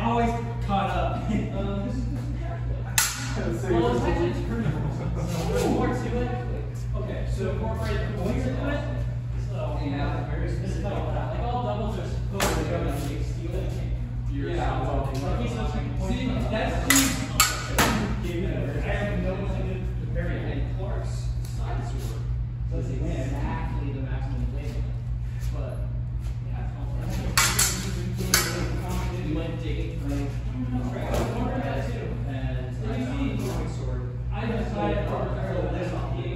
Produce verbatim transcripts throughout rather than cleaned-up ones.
always caught up. um, this is well, it's actually turning. So there's more to it. Okay, so incorporate the points into it. So yeah, very specific. Like all doubles are supposed to go and steal it. Yeah, well, like he's supposed to see, that's two. I have no one to compare it. And Clark's side sword does exactly the maximum weight. But yeah, you might dig it from that too. And I see sword. I decided for this on the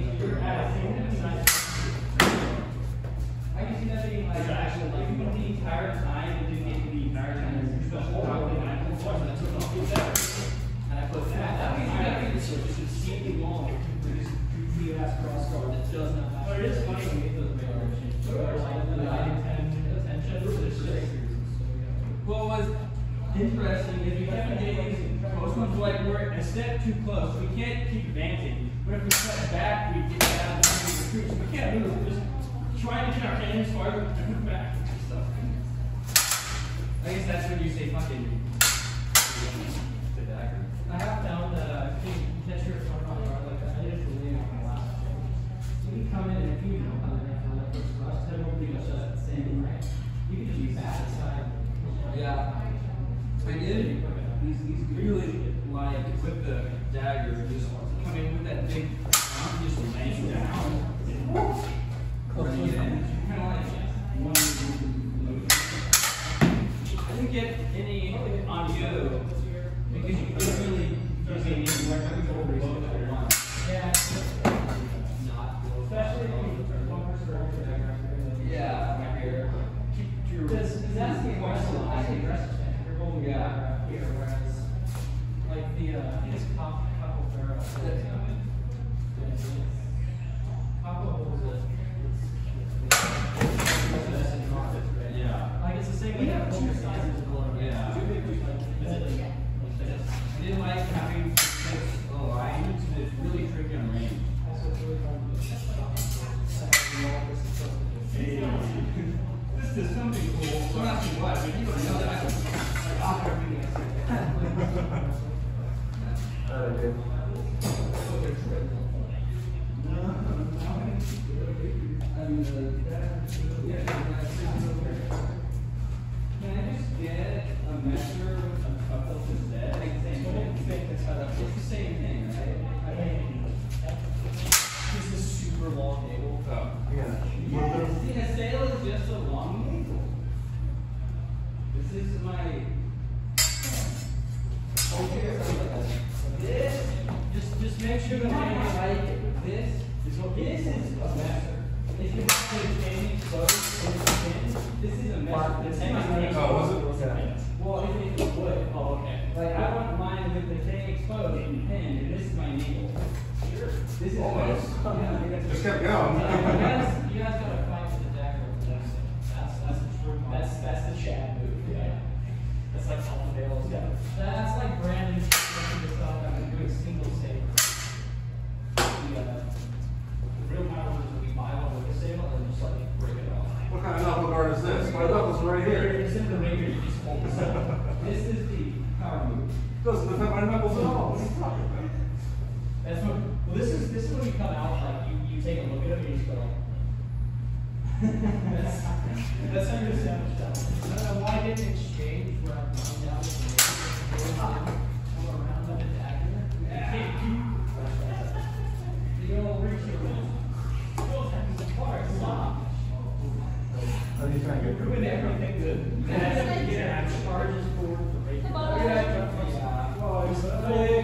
I can see that being like actually like the entire time and didn't get the entire time and special topic and I put one that took off the better. And I put that. That means you gotta be the sword. Just exceedingly long for this goofy ass cross guard that does not matter. But it is funny when we get those variations. So like the nine, ten, attention for this shit. What was interesting is we kept getting most ones like we're a step too close. We can't keep advancing. But if we step back, we get out of the troops. We can't move. We're just trying to get our hands farther and move back and stuff. I guess that's when you say fucking the dagger. I have found that uh, if you catch your front on guard like that, I just believe on the last change. You can come in and if you know how to make that first cross, it won't be much of the same, right? You can just use that aside. Yeah. I did. He's, he's really like with the dagger, just coming with that big arm, just laying down. Running it in. Kind of like one. I didn't get any on you because you couldn't really use any anywhere. Yeah. Not. Especially if you one person or dagger. Yeah, right here. Because that's the aggressive. That's the aggressive thing. You're holding it right here, whereas like the uh, his pop couple barrel. Papa holds it. Yeah. Like it's the same. We have two sizes of blood. Yeah. Two big like this. I didn't like having this line. It's really tricky on range. Also, it's really fun to This is something cool. Don't ask me what, but you don't know that. Like, I'll everything I said. Can I just get a measure with a couple of instead? It's the same thing, right? I mean, this is super long navel. Oh, yeah. Yes, the sail is just a long navel. This is my. Okay, this. Just, just make sure that I like it. This is what this is a measure. If you want to change clothes in the skin, this is a measure. This is my name. Oh, was it? Yeah. Well, if it's wood. Oh, okay. Like I want mine with the thing exposed and pinned, and this is my navel. Sure. This is almost. Yeah, just kept going. You guys, you guys gotta fight with the dagger. That's that's the true. That's that's the Chad move. Yeah. That's like Alpha Bales. Yeah. That's like Brandon looking this up. I've been doing single saber. The real power is we buy one with a saber and just like break it off. What kind of knuckle guard is this? My knuckles are right here. It's in the ringer. You just hold this up. This is the power move. Doesn't affect my knuckles at all. What are you talking about? That's what. Well, this is this is when you come out. Like you, you take a look at it and you just go. that's that's how you're established out. I don't know why I didn't exchange where I'm going down with the come around with the dagger. Yeah. You don't reach your limit. How do you try and get doing everything good? Yeah, yeah, charges forward for breaking. Yeah, well, it's big.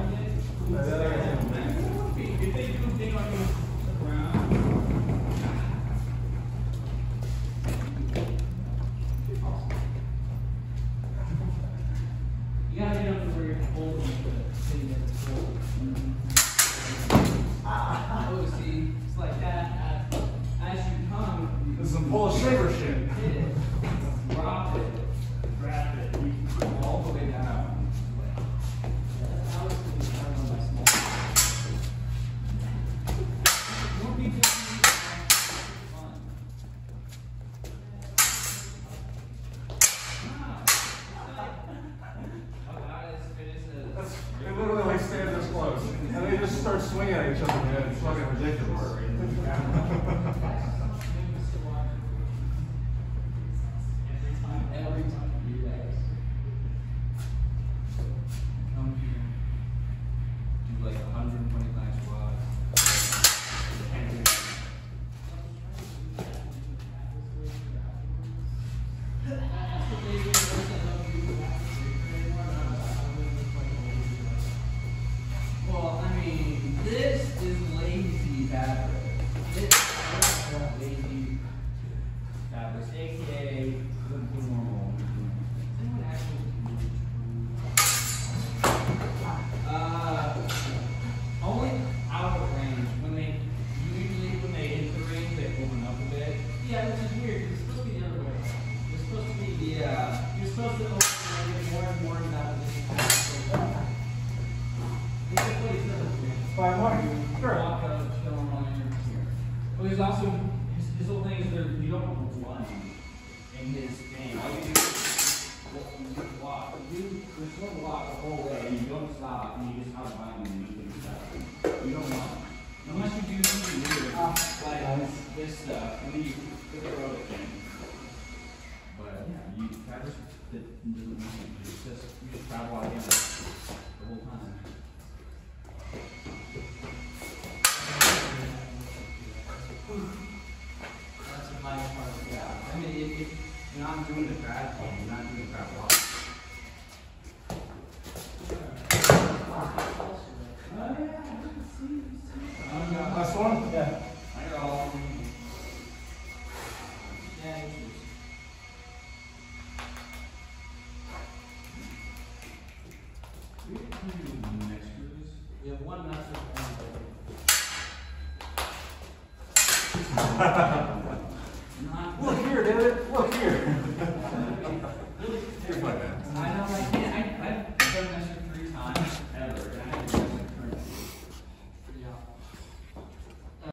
If they do big on you around. You gotta get up to where you're holding the thing that's full. Ah, oh, see, it's like that. As you come, this is some Polish Sabre shit. Hit it, drop it, grab it, you can all the way down. That's how it's going to be on my small. More people need to fun. swinging at each other, man. It's fucking ridiculous. Every time you do that, come here, do like one hundred twenty-nine squats. Well, I mean, this is lazy Sabre. This is lazy Sabre, aka the normal. Anyone actually? Uh, only out of range. When they usually when they hit the range, they open up a bit. Yeah, which is weird. 'Cause it's supposed to be the other way. It's supposed to be yeah. You're supposed to open and get more and more in that position. It's just what he says. By Mark, sure. Walk out, chill on here. Well, there's also his, his whole thing is there you don't run in his game. All you do is walk. You there's no walk the whole way and you don't stop and you just outbind him and you can stop. You don't run. Unless you do something weird uh, like this stuff and then you put the road thing. But yeah, you that just that doesn't nothing. It's just you just travel out again the whole time. That's a nice part of the job. I mean, if, if you're not doing the bad thing, you're not doing the bad walk. Last one? Yeah. I got all of them. Yeah, it's just. We have two mixers. We have one mixer and one. Not Look here, David. Look.